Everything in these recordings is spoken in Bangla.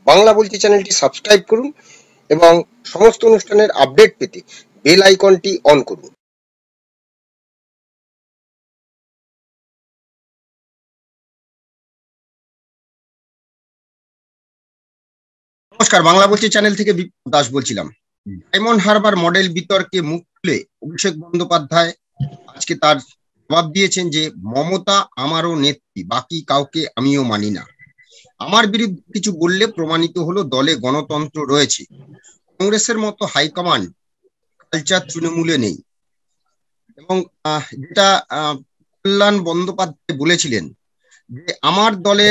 বাংলা বলছি চ্যানেলটি সাবস্ক্রাইব করুন এবং সমস্ত অনুষ্ঠানের আপডেট পেতে বেল আইকনটি অন করুন। নমস্কার, বাংলা বলছি চ্যানেল থেকে বিপ্লব দাস বলছিলাম। ডায়মন্ড হারবার মডেল বিতর্কে মুখ খুলে অভিষেক বন্দ্যোপাধ্যায় আজকে তার জবাব দিয়েছেন যে মমতা আমারও নেত্রী, বাকি কাউকে আমিও মানি না। আমার বিরুদ্ধে কিছু বললে প্রমাণিত হলো দলে গণতন্ত্র রয়েছে। কংগ্রেসের মতো হাইকমান্ড কালচার তৃণমূলে নেই। এবং যেটা কল্যাণ বন্দ্যোপাধ্যায় বলেছিলেন যে আমার দলের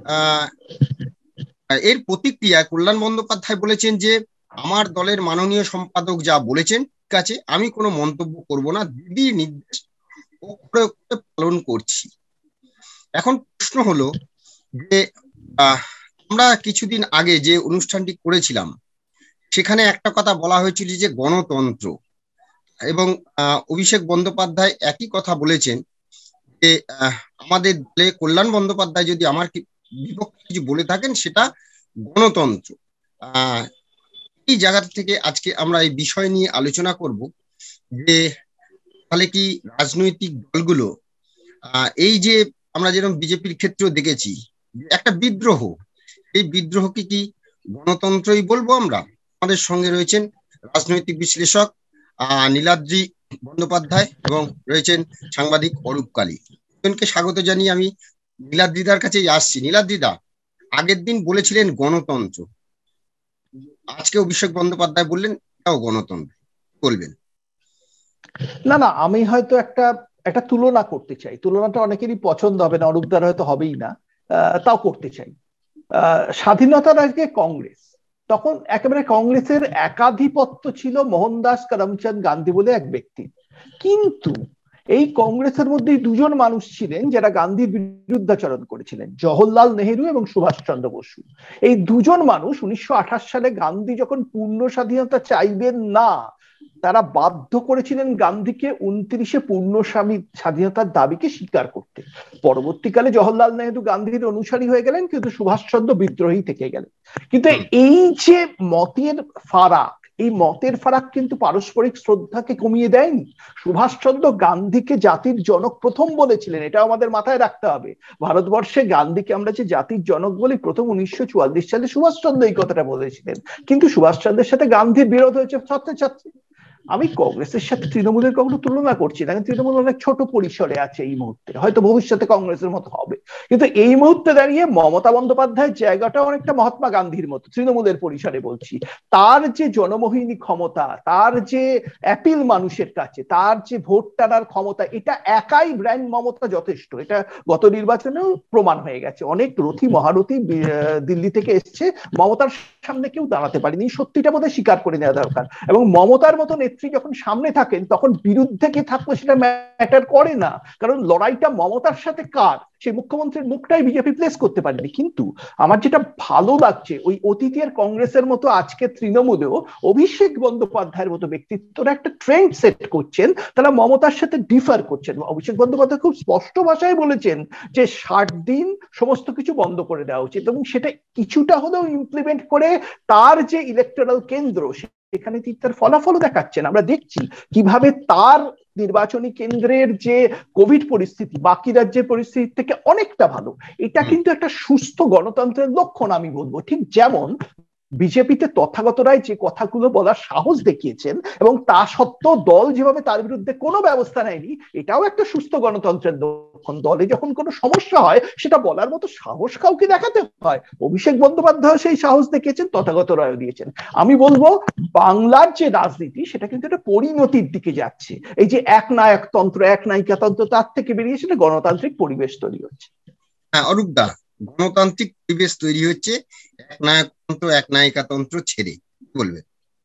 এর প্রতিক্রিয়া কল্যাণ বন্দ্যোপাধ্যায় বলেছেন যে আমার দলের মাননীয় সম্পাদক যা বলেছেন ঠিক আছে, আমি কোনো মন্তব্য করব না, দিদির নির্দেশ পালন করছি। এখন প্রশ্ন হলো যে আমরা কিছুদিন আগে যে অনুষ্ঠানটি করেছিলাম সেখানে একটা কথা বলা হয়েছিল যে গণতন্ত্র, এবং অভিষেক বন্দ্যোপাধ্যায় একই কথা বলেছেন যে আমাদের দলে কল্যাণ বন্দ্যোপাধ্যায় যদি আমার বিপক্ষে কিছু বলে থাকেন সেটা গণতন্ত্র। এই জায়গা থেকে আজকে আমরা এই বিষয় নিয়ে আলোচনা করব যে তাহলে কি রাজনৈতিক দলগুলো এই যে আমরা যেরকম বিজেপির ক্ষেত্রেও দেখেছি একটা বিদ্রোহ, এই বিদ্রোহকে কি গণতন্ত্রই বলবো আমরা? আমাদের সঙ্গে রয়েছেন রাজনৈতিক বিশ্লেষক নীলাদ্রি বন্দ্যোপাধ্যায় এবং রয়েছেন সাংবাদিক অরূপ কালী। দুজনকে স্বাগত জানিয়ে আমি নীলাদ্রিদার কাছেই আসছি। নীলাদ্রিদা, আগের দিন বলেছিলেন গণতন্ত্র, আজকে অভিষেক বন্দ্যোপাধ্যায় বললেন এটাও গণতন্ত্র, বলবেন? না না, আমি হয়তো একটা তুলনা করতে চাই। তুলনাটা অনেকেরই পছন্দ হবে না, অরূপদার হয়তো হবেই না, তাও করতে চাই। স্বাধীনতার আগে কংগ্রেস, তখন একেবারে কংগ্রেসের একাধিপত্য ছিল মোহনদাস করমচাঁদ গান্ধী বলে এক ব্যক্তি। কিন্তু এই কংগ্রেসের মধ্যে দুজন মানুষ ছিলেন যারা গান্ধীর বিরুদ্ধাচরণ করেছিলেন, জওহরলাল নেহেরু এবং সুভাষচন্দ্র বসু। এই দুজন মানুষ 1928 সালে গান্ধী যখন পূর্ণ স্বাধীনতা চাইবেন না, তারা বাধ্য করেছিলেন গান্ধীকে 29 পূর্ণ স্বাধীনতার দাবিকে স্বীকার করতে। পরবর্তীকালে জওহরলাল নেহেরু গান্ধীর অনুসারী হয়ে গেলেন, কিন্তু সুভাষচন্দ্র বিদ্রোহী থেকে গেলেন। কিন্তু এই যে মতের ফারাক, এই মতের ফারাক কিন্তু পারস্পরিক শ্রদ্ধাকে কমিয়ে দেয়নি। সুভাষচন্দ্র গান্ধীকে জাতির জনক প্রথম বলেছিলেন, এটা আমাদের মাথায় রাখতে হবে। ভারতবর্ষে গান্ধীকে আমরা যে জাতির জনক বলি, প্রথম 1944 সালে সুভাষচন্দ্র এই কথাটা বলেছিলেন। কিন্তু সুভাষচন্দ্রের সাথে গান্ধীর বিরোধ হয়েছে ছাত্রে ছাত্রী। আমি কংগ্রেসের সাথে তৃণমূলের কখনো তুলনা করছি না, তৃণমূল অনেক ছোট পরিসরে আছে এই মুহূর্তে, হয়তো ভবিষ্যতে কংগ্রেসের মতো হবে। কিন্তু এই মুহূর্তে দাঁড়িয়ে মমতা বন্দ্যোপাধ্যায়ের জায়গাটা অনেকটা মহাত্মা গান্ধীর মতো, তৃণমূলের পরিসরে বলছি। তার যে জনমোহিনী ক্ষমতা, তার যে অ্যাপিল মানুষের কাছে, তার যে ভোট টানার ক্ষমতা, এটা একাই ব্র্যান্ড মমতা যথেষ্ট। এটা গত নির্বাচনেও প্রমাণ হয়ে গেছে। অনেক রথী মহারথী দিল্লি থেকে এসছে, মমতার সামনে কেউ দাঁড়াতে পারেনি। সত্যিটা বোধহয় স্বীকার করে নেওয়া দরকার। এবং মমতার মতো নেত্রী যখন সামনে থাকেন তখন বিরুদ্ধে কে থাকলো সেটা ম্যাটার করে না, কারণ লড়াইটা মমতার সাথে কার, সেই মুখ্যমন্ত্রীর মুখটাই বিজেপি প্লেস করতে পারেনি। কিন্তু আমার যেটা ভালো লাগছে, ওই অতীতের কংগ্রেসের মতো আজকে তৃণমূলেও অভিষেক বন্দ্যোপাধ্যায়ের মতো ব্যক্তিত্বরা একটা ট্রেন্ড সেট করছেন, তারা মমতার সাথে ডিফার করছেন। অভিষেক বন্দ্যোপাধ্যায় খুব স্পষ্ট ভাষায় বলেছেন যে 60 দিন সমস্ত কিছু বন্ধ করে দেওয়া উচিত, এবং সেটা কিছুটা হলেও ইমপ্লিমেন্ট করে তার যে ইলেকটোরাল কেন্দ্র এখানে তার ফলাফলও দেখাচ্ছেন। আমরা দেখছি কিভাবে তার নির্বাচনী কেন্দ্রের যে কোভিড পরিস্থিতি বাকি রাজ্যের পরিস্থিতি থেকে অনেকটা ভালো। এটা কিন্তু একটা সুস্থ গণতন্ত্রের লক্ষণ আমি বলবো। ঠিক যেমন বিজেপিতে তথাগত রায় যে কথাগুলো বলার সাহস দেখিয়েছেন এবং তা সত্ত্বেও দল যেভাবে তার বিরুদ্ধে কোনো ব্যবস্থা নেয়নি, এটাও একটা সুস্থ গণতন্ত্রের লক্ষণ। দলে যখন কোনো সমস্যা হয় সেটা বলার মতো সাহস কাউকে দেখাতে হয়। অভিষেক বন্দ্যোপাধ্যায় সেই সাহস দেখিয়েছেন, তথাগত রায় দিয়েছেন। আমি বলবো বাংলার যে রাজনীতি সেটা কিন্তু একটা পরিণতির দিকে যাচ্ছে। এই যে এক নায়কতন্ত্র, এক নায়িকাতন্ত্র, তার থেকে বেরিয়ে সেটা গণতান্ত্রিক পরিবেশ তৈরি হচ্ছে। হ্যাঁ অরূপ দা, গণতান্ত্রিক পরিবেশ তৈরি হচ্ছে এক নায়কতন্ত্র এক নায়িকাতন্ত্র ছেড়ে, বলবেন?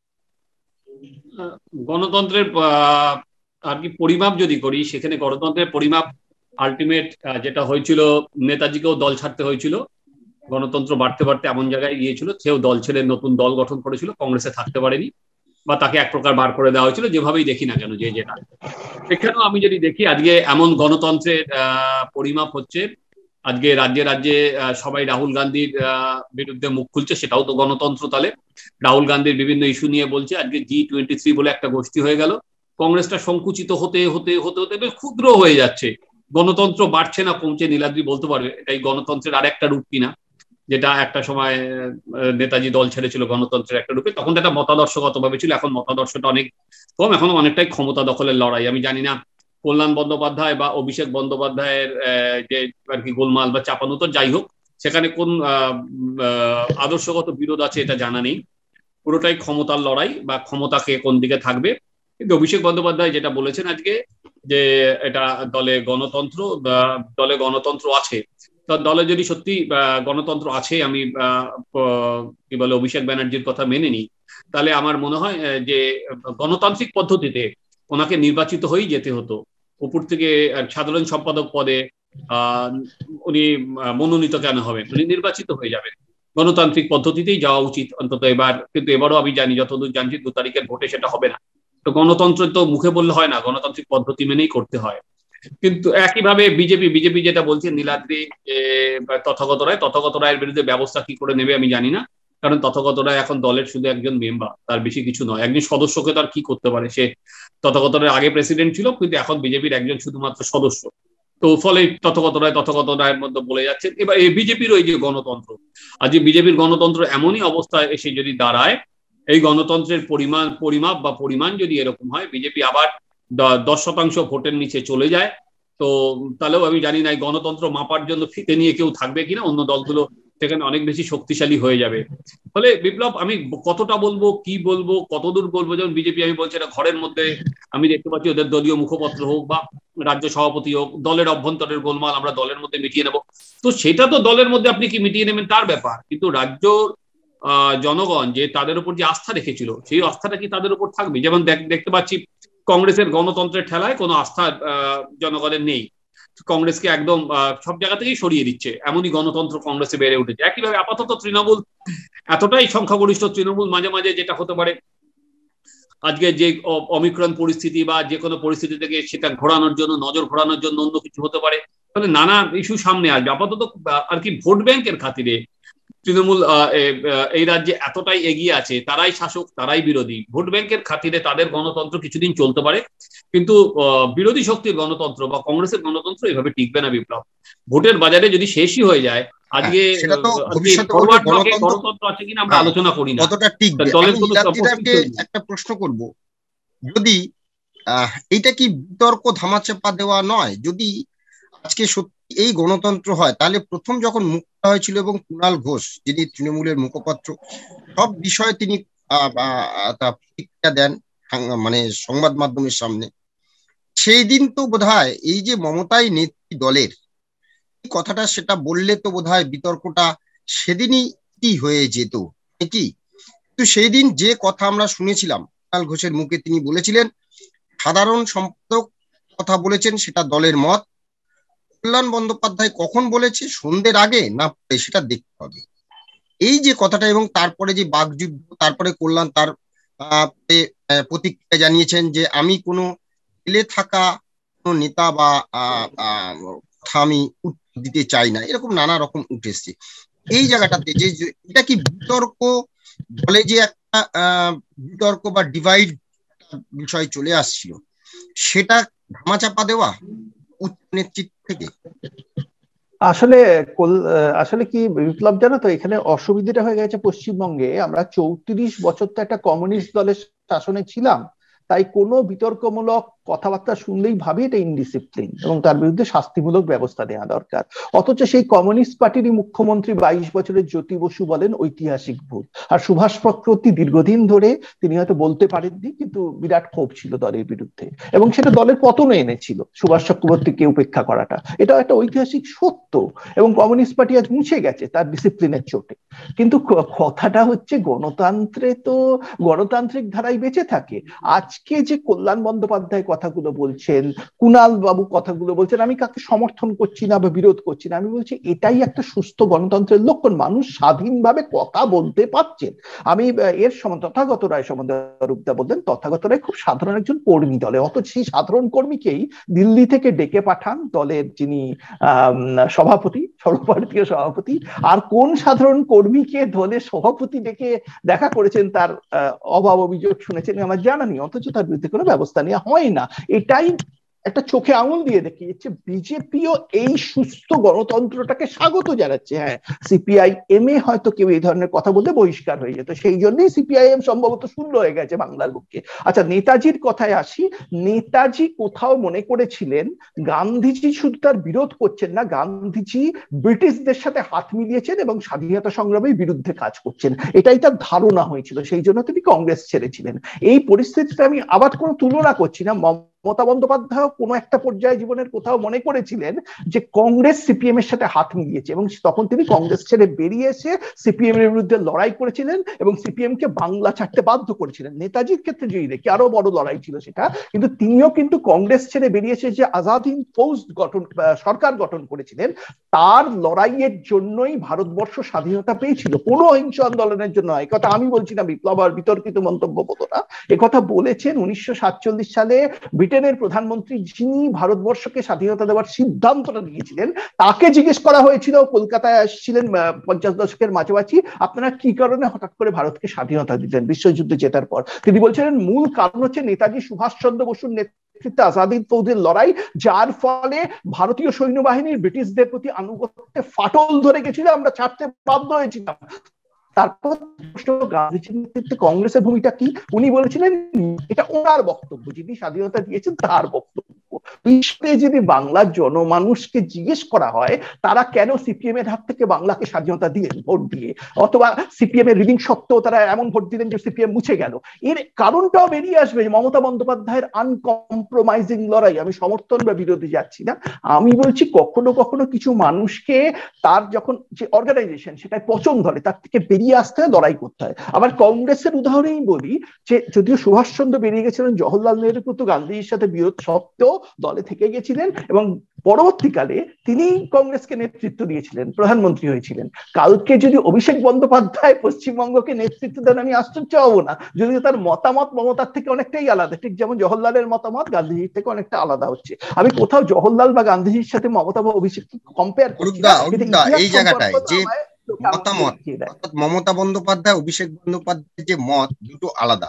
গণতন্ত্রের আর কি পরিমাপ যদি করি, সেখানে গণতন্ত্রের পরিমাপ আলটিমেট যেটা হয়েছিল, নেতাজিকেও দল ছাড়তে হয়েছিল, গণতন্ত্র বাড়তে বাড়তে এমন জায়গায় গিয়েছিল সেও দল ছেড়ে নতুন দল গঠন করেছিল, কংগ্রেসে থাকতে পারেনি বা তাকে এক প্রকার বার করে দেওয়া হয়েছিল, যেভাবেই দেখি না কেন যে যেটা। সেখানেও আমি যদি দেখি আজকে এমন গণতন্ত্রের পরিমাপ হচ্ছে আজকে রাজ্যে রাজ্যে সবাই রাহুল গান্ধীর বিরুদ্ধে মুখ খুলছে, সেটাও তো গণতন্ত্র। তাহলে রাহুল গান্ধীর বিভিন্ন ইস্যু নিয়ে বলছে। আজকে G23 বলে একটা গোষ্ঠী হয়ে গেল, কংগ্রেসটা সংকুচিত হতে হতে হতে হতে বেশ ক্ষুদ্র হয়ে যাচ্ছে। গণতন্ত্র বাড়ছে না কমছে, নীলাদ্রি বলতে পারবে এটাই গণতন্ত্রের আর একটা রূপ কিনা, যেটা একটা সময় নেতাজি দল ছেড়েছিল গণতন্ত্রের একটা রূপে। তখন এটা মতাদর্শগত ভাবে ছিল, এখন মতাদর্শটা অনেক কম, এখন অনেকটাই ক্ষমতা দখলের লড়াই। আমি জানি না কল্যাণ বন্দ্যোপাধ্যায় বা অভিষেক বন্দ্যোপাধ্যায়ের যে আর কি গোলমাল বা চাপানুতর, যাই হোক, সেখানে কোন আদর্শগত বিরোধ আছে এটা জানা নেই। পুরোটাই ক্ষমতার লড়াই বা ক্ষমতাকে কোন দিকে থাকবে। কিন্তু অভিষেক বন্দ্যোপাধ্যায় যেটা বলেছেন আজকে, যে এটা দলে গণতন্ত্র আছে, দলে যদি সত্যি গণতন্ত্র আছে, আমি কি বলে অভিষেক ব্যানার্জির কথা মেনে নিই, তাহলে আমার মনে হয় যে গণতান্ত্রিক পদ্ধতিতে ওনাকে নির্বাচিত হয়েই যেতে হতো। উপর থেকে সাধারণ সম্পাদক পদে উনি মনোনীত কেন হবেন, উনি নির্বাচিত হয়ে যাবেন। গণতান্ত্রিক পদ্ধতিতেই যাওয়া উচিত অন্তত এবার। কিন্তু এবারও আমি জানি, যতদূর জানছি 2 তারিখের ভোটে সেটা হবে না। তো গণতন্ত্র তো মুখে বললে হয় না, গণতান্ত্রিক পদ্ধতি মেনেই করতে হয়। কিন্তু একইভাবে বিজেপি যেটা বলছে নীলাদ্রি, তথাগত রায়ের বিরুদ্ধে ব্যবস্থা কি করে নেবে আমি জানি না। কারণ তথাগত রায় এখন দলের শুধু একজন মেম্বার, তার বেশি কিছু নয়। একজন সদস্যকে তার কি করতে পারে, সে তথাগত রায়ের আগে প্রেসিডেন্ট ছিল, কিন্তু এখন বিজেপির একজন শুধুমাত্র সদস্য। তো ফলে তথাগত রায়ের মধ্যে বলে যাচ্ছে। এবার এই বিজেপির ওই যে গণতন্ত্র, আজ বিজেপির গণতন্ত্র এমনই অবস্থায় এসে যদি দাঁড়ায়, এই গণতন্ত্রের পরিমাপ বা পরিমাণ যদি এরকম হয়, বিজেপি আবার 10% ভোটের নিচে চলে যায়, তো তাহলেও আমি জানি না এই গণতন্ত্র মাপার জন্য ফিতে নিয়ে কেউ থাকবে কিনা। অন্য দলগুলো সেখানে অনেক বেশি শক্তিশালী হয়ে যাবে। ফলে বিপ্লব, আমি কতটা বলবো, কি বলবো, কতদূর বলবো, যেমন বিজেপি আমি বলছি এটা ঘরের মধ্যে, আমি দেখতে পাচ্ছি ওদের দলীয় মুখপত্র হোক বা রাজ্য সভাপতি হোক, দলের অভ্যন্তরের গোলমাল আমরা দলের মধ্যে মিটিয়ে নেব। তো সেটা তো দলের মধ্যে আপনি কি মিটিয়ে নেবেন তার ব্যাপার, কিন্তু রাজ্য জনগণ যে তাদের উপর যে আস্থা রেখেছিল, সেই আস্থাটা কি তাদের উপর থাকবে? যেমন দেখতে পাচ্ছি কংগ্রেসের গণতন্ত্রের ঠেলায় কোনো আস্থা জনগণের নেই, কংগ্রেসকে একদম সব জায়গা থেকেই সরিয়ে দিচ্ছে, এমনই গণতন্ত্র কংগ্রেসে বেড়ে উঠেছে। একইভাবে আপাতত তৃণমূল, এতটাই সংখ্যাগরিষ্ঠ তৃণমূল, মাঝে মাঝে যেটা হতে পারে আজকে যে অমিক্রণ পরিস্থিতি বা যে কোনো পরিস্থিতি থেকে সেটা ঘোরানোর জন্য, নজর ঘোরানোর জন্য অন্য কিছু হতে পারে, তাহলে নানা ইস্যু সামনে আসবে। আপাতত আর কি ভোট ব্যাংকের খাতিরে তৃণমূল এই রাজ্যে এতটাই এগিয়ে আছে, তারাই শাসক তারাই বিরোধী, ভোট ব্যাংকের খাতিরে তাদের গণতন্ত্র কিছুদিন চলতে পারে, কিন্তু বিরোধী শক্তির গণতন্ত্র বা কংগ্রেসের গণতন্ত্র এভাবে টিকবে না বিপ্লব। ভোটের বাজারে যদি শেষই হয়ে যায়, আজকে গণতন্ত্র আছে কিনা আমরা আলোচনা করি না, দলের কোনো একটা প্রশ্ন করব, যদি এইটা কি বিতর্ক ধামাচাপা দেওয়া নয়? যদি আজকে সত্যি এই গণতন্ত্র হয়, তাহলে প্রথম যখন মুক্তা হয়েছিল এবং কুণাল ঘোষ যিনি তৃণমূলের মুখপাত্র, সব বিষয়ে তিনি প্রতিক্রিয়া দেন মানে সংবাদ মাধ্যমের সামনে, সেই দিন তো বোধহয় এই যে মমতাই নেত্রী দলের এই কথাটা, সেটা বললে তো বোধহয় বিতর্কটা সেদিনই কি হয়ে যেত কি? কিন্তু সেই দিন যে কথা আমরা শুনেছিলাম কুণাল ঘোষের মুখে, তিনি বলেছিলেন সাধারণ সম্পাদক কথা বলেছেন, সেটা দলের মত। কল্যাণ বন্দ্যোপাধ্যায় কখন বলেছে, সন্ধ্যের আগে না পরে, সেটা দেখতে হবে। এই যে কথাটা, এবং তারপরে যে বাকযুদ্ধ, তারপরে কল্যাণ তার প্রতিক্রিয়া জানিয়েছেন যে আমি কোনো জেলে থাকা কোনো নেতা বা কথা আমি উত্তর দিতে চাই না, এরকম নানা রকম উঠেছে। এই জায়গাটাতে যে এটা কি বিতর্ক, বলে যে একটা বিতর্ক বা ডিভাইড বিষয় চলে আসছিল, সেটা ধামাচাপা দেওয়া উচ্চ নেতৃত্ব থেকে? আসলে কি বিপ্লব, জানো তো এখানে অসুবিধাটা হয়ে গেছে, পশ্চিমবঙ্গে আমরা 34 বছর তো একটা কমিউনিস্ট দলের শাসনে ছিলাম, তাই কোনো বিতর্কমূলক কথাবার্তা শুনলেই ভাবি এটা ইনডিসিপ্লিন এবং তার বিরুদ্ধে শাস্তিমূলক ব্যবস্থা নেওয়া দরকার। অথচ সেই কমিউনিস্ট পার্টিরই মুখ্যমন্ত্রী 22 বছরের জ্যোতি বসু বলেন ঐতিহাসিক ভুল, আর সুভাষ চক্রবর্তী দীর্ঘদিন ধরে তিনি হয়তো বলতে পারেননি, কিন্তু বিরাট ক্ষোভ ছিল দলের বিরুদ্ধে এবং সেটা দলের পতনে এনেছিল সুভাষ চক্রবর্তীকে উপেক্ষা করাটা। এটা একটা ঐতিহাসিক সত্য এবং কমিউনিস্ট পার্টি আজ মুছে গেছে তার ডিসিপ্লিনের চোটে। কিন্তু কথাটা হচ্ছে গণতন্ত্রে তো গণতান্ত্রিক ধারায় বেঁচে থাকে। আজকে যে কল্যাণ বন্দ্যোপাধ্যায় কথাগুলো বলছেন, কুণাল বাবু কথাগুলো বলছেন, আমি কাকে সমর্থন করছি না বা বিরোধ করছি না, আমি বলছি এটাই একটা সুস্থ গণতন্ত্রের লক্ষণ, মানুষ স্বাধীনভাবে কথা বলতে পারছেন। আমি এর সম্বন্ধে তথাগত রায় সম্বন্ধে রূপদা বললেন, তথাগত রায় খুব সাধারণ একজন কর্মী দলে, অথচ সেই সাধারণ কর্মীকেই দিল্লি থেকে ডেকে পাঠান দলের যিনি সভাপতি, সর্বভারতীয় সভাপতি। আর কোন সাধারণ কর্মীকে দলের সভাপতি ডেকে দেখা করেছেন তার অভাব অভিযোগ শুনেছেন আমার জানা নেই, অথচ তার বিরুদ্ধে কোনো ব্যবস্থা নেওয়া হয় না। এটাই একটা চোখে আঙুল দিয়ে দেখিয়েছে বিজেপিও এই সুস্থ গণতন্ত্রটাকে স্বাগত জানাচ্ছে। হ্যাঁ, সিপিআইএম এ হয়তো কেউ এই ধরনের কথা বলতে বহিষ্কার হয়ে যেত, সেই জন্যই সিপিআইএম সম্ভবত শূন্য হয়ে গেছে বাংলার বুকে। আচ্ছা, নেতাজির কথায় আসি। নেতাজি কোথাও মনে করেছিলেন গান্ধীজি শুধু তার বিরোধ করছেন না, গান্ধীজি ব্রিটিশদের সাথে হাত মিলিয়েছেন এবং স্বাধীনতা সংগ্রামের বিরুদ্ধে কাজ করছেন, এটাই তার ধারণা হয়েছিল, সেই জন্য তিনি কংগ্রেস ছেড়েছিলেন। এই পরিস্থিতিতে আমি আবার কোনো তুলনা করছি না, মমতা বন্দ্যোপাধ্যায় কোনো একটা পর্যায়ে জীবনের কোথাও মনে করেছিলেন যে কংগ্রেস সিপিএম এর সাথে হাত মিলিয়েছে এবং তখন তিনি কংগ্রেস ছেড়ে বেরিয়ে এসে সিপিএম এর বিরুদ্ধে লড়াই করেছিলেন এবং সিপিএম কে বাংলা ছাড়তে বাধ্য করেছিলেন। নেতাজির ক্ষেত্রে যদি দেখি আরো বড় লড়াই ছিল সেটা, কিন্তু তিনিও কিন্তু কংগ্রেস ছেড়ে বেরিয়ে এসে যে আজাদ হিন্দ ফৌজ সরকার গঠন করেছিলেন, তার লড়াইয়ের জন্যই ভারতবর্ষ স্বাধীনতা পেয়েছিল, কোনো অহিংস আন্দোলনের জন্য। এই কথা আমি বলছি না, বিপ্লব আর বিতর্কিত মন্তব্য বলতো না, একথা বলেছেন 1947 সালে ব্রিটেনের প্রধানমন্ত্রী, যিনি ভারতবর্ষকে স্বাধীনতা দেওয়ার সিদ্ধান্তটা নিয়েছিলেন। তাকে জিজ্ঞেস করা হয়েছিল, কলকাতায় আসছিলেন 50 দশকের মাঝামাঝি, আপনারা কি কারণে হঠাৎ করে ভারতকে স্বাধীনতা দিলেন বিশ্বযুদ্ধ জেতার পর? তিনি বলছিলেন মূল কারণ হচ্ছে নেতাজি সুভাষচন্দ্র বসুর নেতৃত্বে আজাদ হিন্দ ফৌজের লড়াই, যার ফলে ভারতীয় সৈন্যবাহিনীর ব্রিটিশদের প্রতি আনুগত্যে ফাটল ধরে গেছিল, আমরা ছাড়তে বাধ্য হয়েছিলাম। তারপর গান্ধীজির নেতৃত্বে কংগ্রেসের ভূমিকা কি? উনি বলেছিলেন, এটা ওনার বক্তব্য, যিনি স্বাধীনতা দিয়েছেন তার বক্তব্য। বিশ্বে যদি বাংলার জনমানুষকে জিজ্ঞেস করা হয় তারা কেন সিপিএম এর হাত থেকে বাংলাকে স্বাধীনতা দিলেন ভোট দিয়ে, অথবা সিপিএম এর রিডিং সত্ত্বেও তারা এমন ভোট দিলেন যে সিপিএম মুছে গেল, এর কারণটাও বেরিয়ে আসবে। মমতা বন্দ্যোপাধ্যায়ের আনকম্প্রোমাইজিং লড়াই, আমি সমর্থন বা বিরোধী যাচ্ছি না, আমি বলছি কখনো কখনো কিছু মানুষকে তার যখন যে অর্গানাইজেশন সেটাই পছন্দ ধরে তার থেকে বেরিয়ে আসতে হয়, লড়াই করতে হয়। আবার কংগ্রেসের উদাহরণই বলি, যে যদিও সুভাষচন্দ্র বেরিয়ে গেছিলেন, জওহরলাল নেহরু কিন্তু গান্ধীজির সাথে বিরোধ সত্ত্বেও দলে থেকে গেছিলেন এবং পরবর্তীকালে তিনি কংগ্রেসকে নেতৃত্ব দিয়েছিলেন, প্রধানমন্ত্রী হয়েছিলেন। কালকে যদি অভিষেক বন্দ্যোপাধ্যায় পশ্চিমবঙ্গকে নেতৃত্ব দেন, আমি আশ্চর্য হব না, যদিও তার মতামত মমতার থেকে অনেকটাই আলাদা, ঠিক যেমন জওহরলালের মতামত গান্ধীজির থেকে অনেকটা আলাদা হচ্ছে। আমি কোথাও জওহরলাল বা গান্ধীজির সাথে মমতা বা অভিষেক কম্পেয়ার করছি না, এই জায়গাটায় যে মতামত, মমতা বন্দ্যোপাধ্যায় অভিষেক বন্দ্যোপাধ্যায়ের যে মত দুটো আলাদা।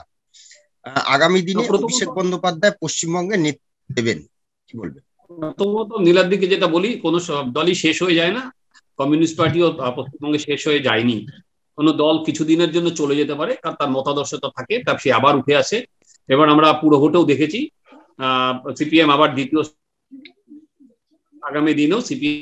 আগামী দিনে অভিষেক বন্দ্যোপাধ্যায় পশ্চিমবঙ্গে নেতৃত্ব দেবেন, কি বলবেন? প্রথমত নীলার দিকে যেটা বলি, কোনো দলই শেষ হয়ে যায় না, কমিউনিস্ট পার্টিও পশ্চিমবঙ্গে শেষ হয়ে যায়নি। কোনো দল কিছুদিনের জন্য চলে যেতে পারে, কারণ তার মতাদর্শতা থাকে, তার সে আবার উঠে আসে। এবার আমরা পুরো ভোটেও দেখেছি সিপিএম আবার দ্বিতীয়, আগামী দিনেও সিপিএম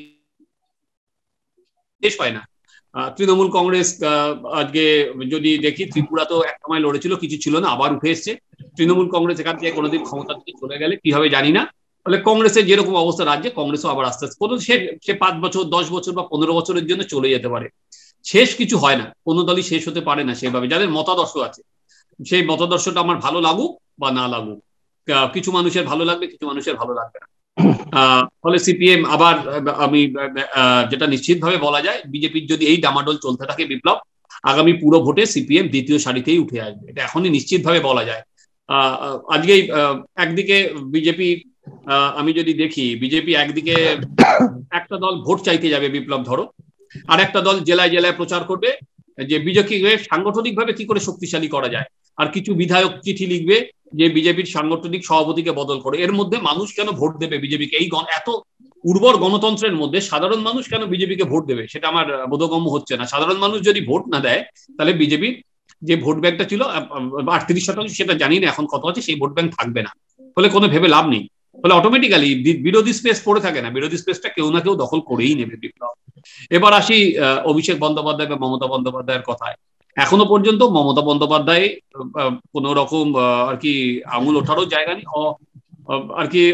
শেষ পায় না। তৃণমূল কংগ্রেস আজকে যদি দেখি, ত্রিপুরাতেও এক সময় লড়েছিল, কিছু ছিল না, আবার উঠে এসছে। তৃণমূল কংগ্রেস এখান থেকে কোনোদিন ক্ষমতার দিকে চলে গেলে কি হবে জানি না। ফলে কংগ্রেসের যেরকম অবস্থা রাজ্যে, কংগ্রেসও আবার আস্তে আস্তে কোনো সে 5 বছর 10 বছর বা 15 বছরের জন্য চলে যেতে পারে। শেষ কিছু হয় না, কোনো দলই শেষ হতে পারে না সেভাবে। যাদের মতাদর্শ আছে, সেই মতাদর্শটা আমার ভালো লাগুক বা না লাগুক, কিছু মানুষের ভালো লাগবে, কিছু মানুষের ভালো লাগবে না। ফলে সিপিএম আবার, আমি যেটা নিশ্চিতভাবে বলা যায়, বিজেপির যদি এই ডামাডোল চলতে থাকে বিপ্লব, আগামী পুরো ভোটে সিপিএম দ্বিতীয় সারিতেই উঠে আসবে, এটা এখনই নিশ্চিতভাবে বলা যায়। আজকেই একদিকে বিজেপি, আমি যদি দেখি বিজেপি একদিকে একটা দল ভোট চাইতে যাবে বিপ্লব ধরো, আর একটা দল জেলায় জেলায় প্রচার করবে যে বিজেপিকে সাংগঠনিকভাবে কি করে শক্তিশালী করা যায়, আর কিছু বিধায়ক চিঠি লিখবে যে বিজেপির সাংগঠনিক সভাপতিকে বদল করে। এর মধ্যে মানুষ কেন ভোট দেবে বিজেপিকে? এই এত উর্বর গণতন্ত্রের মধ্যে সাধারণ মানুষ কেন বিজেপিকে ভোট দেবে, সেটা আমার বোধগম্য হচ্ছে না। সাধারণ মানুষ যদি ভোট না দেয়, তাহলে বিজেপির যে ভোট ব্যাংকটা ছিল 38%, সেটা জানি না এখন কত আছে, সেই ভোট ব্যাংক থাকবে না। ফলে কোনো ভেবে লাভ নেই। ফলে অটোমেটিক্যালি বিরোধী স্পেস পড়ে থাকে না, বিরোধী স্পেসটা কেউ না কেউ দখল করেই নেবে বিপ্লব। এবার আসি অভিষেক বন্দ্যোপাধ্যায় বা মমতা বন্দ্যোপাধ্যায়ের কথায়। এখনো পর্যন্ত মমতা বন্দ্যোপাধ্যায় কোন রকম আর কি আঙুল ওঠারও জায়গা নেই, আর কি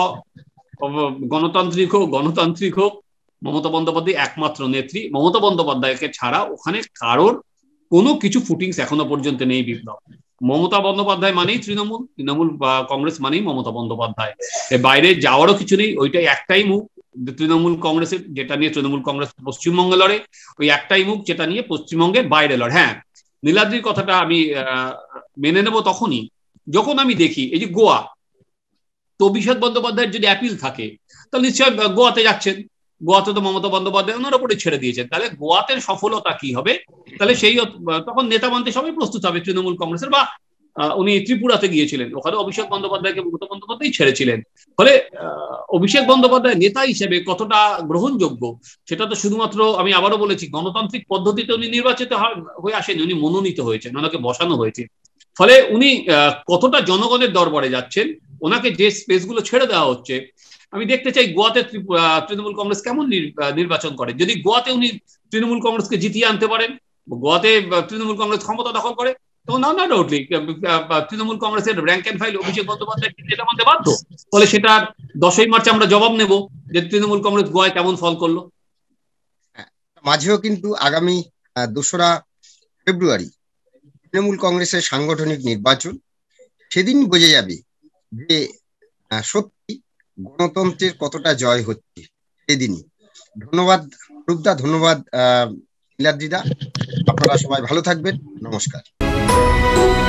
গণতান্ত্রিক হোক, মমতা বন্দ্যোপাধ্যায় একমাত্র নেত্রী। মমতা বন্দ্যোপাধ্যায়কে ছাড়া ওখানে কারোর কোনো কিছু ফুটিংস এখনো পর্যন্ত নেই বিপ্লব। মমতা বন্দ্যোপাধ্যায় মানেই তৃণমূল, তৃণমূল বা কংগ্রেস মানেই মমতা বন্দ্যোপাধ্যায়, বাইরে যাওয়ারও কিছু নেই। ওইটাই একটাই মুখ তৃণমূল কংগ্রেসের, যেটা নিয়ে তৃণমূল কংগ্রেস পশ্চিমবঙ্গে লড়ে, ওই একটাই মুখ যেটা নিয়ে পশ্চিমবঙ্গের বাইরে লড়ে। হ্যাঁ, নীলাদ্রির কথাটা আমি মেনে নেব তখনই যখন আমি দেখি এই যে গোয়া, তো অভিষেক বন্দ্যোপাধ্যায়ের যদি অ্যাপিল থাকে তাহলে নিশ্চয় গোয়াতে যাচ্ছেন, গোয়াতে তো মমতা বন্দ্যোপাধ্যায় ওনার উপরে ছেড়ে দিয়েছেন, তাহলে গোয়াতে সফলতা কি হবে, তাহলে সেই তখন নেতা মানতে সবাই প্রস্তুত হবে তৃণমূল কংগ্রেসের। বা উনি ত্রিপুরাতে গিয়েছিলেন, ওখানে অভিষেক বন্দ্যোপাধ্যায়কে মমতা বন্দ্যোপাধ্যায় ছেড়েছিলেন। ফলে অভিষেক বন্দ্যোপাধ্যায় নেতা হিসেবে কতটা গ্রহণযোগ্য সেটা তো শুধুমাত্র, আমি আবারও বলেছি, গণতান্ত্রিক পদ্ধতিতে উনি নির্বাচিত হয়ে আসেন, উনি মনোনীত হয়েছেন, ওনাকে বসানো হয়েছে। ফলে উনি কতটা জনগণের দরবারে যাচ্ছেন, ওনাকে যে স্পেস গুলো ছেড়ে দেওয়া হচ্ছে, আমি দেখতে চাই গোয়াতে তৃণমূল কংগ্রেস কেমন নির্বাচন করে। যদি গোয়াতে উনি তৃণমূল কংগ্রেসকে জিতিয়ে আনতে পারেন, গোয়াতে তৃণমূল কংগ্রেস ক্ষমতা দখল করে, তখন না ডাউটলি তৃণমূল কংগ্রেসের rank and file Abhishek Bandyopadhyay এটা মানতে বাধ্য। ফলে সেটার 10ই মার্চ আমরা জবাব নেব যে তৃণমূল কংগ্রেস গোয়ায় কেমন ফল করলো। মাঝেও কিন্তু আগামী 2রা ফেব্রুয়ারি তৃণমূল কংগ্রেসের সাংগঠনিক নির্বাচন, সেদিন বোঝা যাবে যে সত্যি গণতন্ত্রের কতটা জয় হচ্ছে সেদিনই। ধন্যবাদ রূপদা, ধন্যবাদ নীলাদ্রিদা, আপনারা সবাই ভালো থাকবেন, নমস্কার।